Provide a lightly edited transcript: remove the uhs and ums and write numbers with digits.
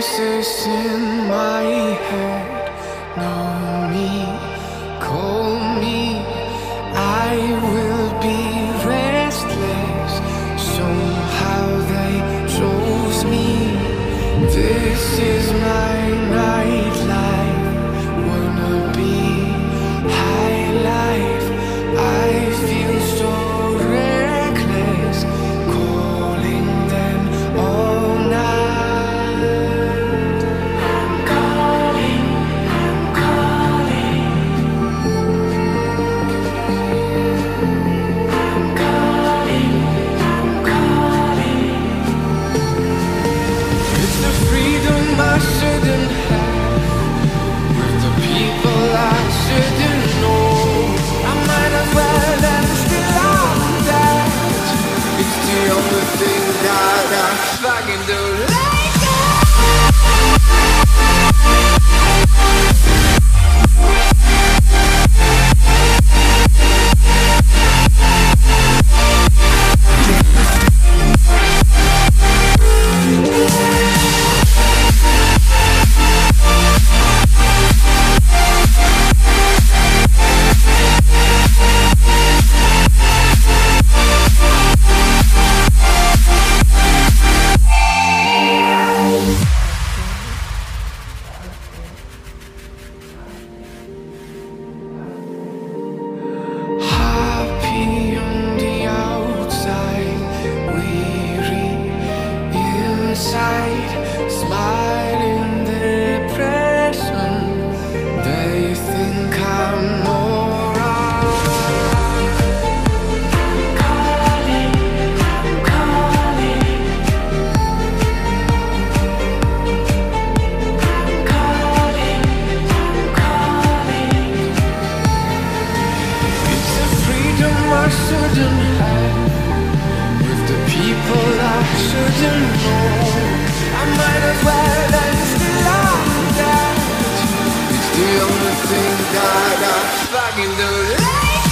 voices in my head know me, call me. I will be restless. Somehow they chose me. This is my nightlife. Wanna be high life. I feel so reckless, calling them all night. I'm calling, I'm calling. I'm calling, I'm calling. It's the freedom I shouldn't have, with the people I shouldn't know. I might as well and still I'm that. It's the only thing that I fucking do. Like happy on the outside, weary inside, smiling depression. They think I'm alright. I'm calling, I'm calling. I'm calling, I'm calling. It's a freedom I shouldn't have, with the people I shouldn't know. I might as well and still I'm that. It's the only thing that I fucking do. Like